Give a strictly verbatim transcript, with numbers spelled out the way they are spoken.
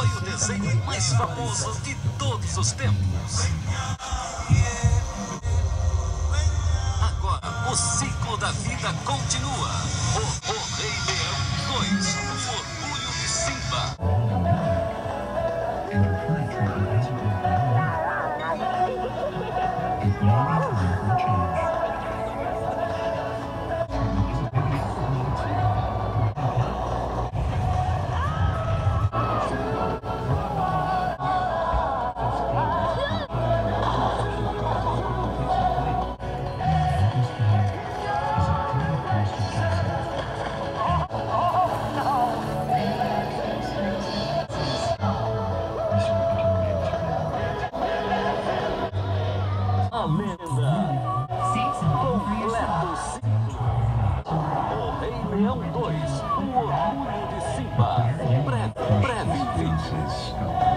foi o desenho mais famoso de todos os tempos. Agora, o ciclo da vida continua. O, o Rei Leão dois, o Orgulho de Simba. Amenda. Completo ciclo. O Rei Leão dois, o Orgulho de Simba. Breve, breve vídeo.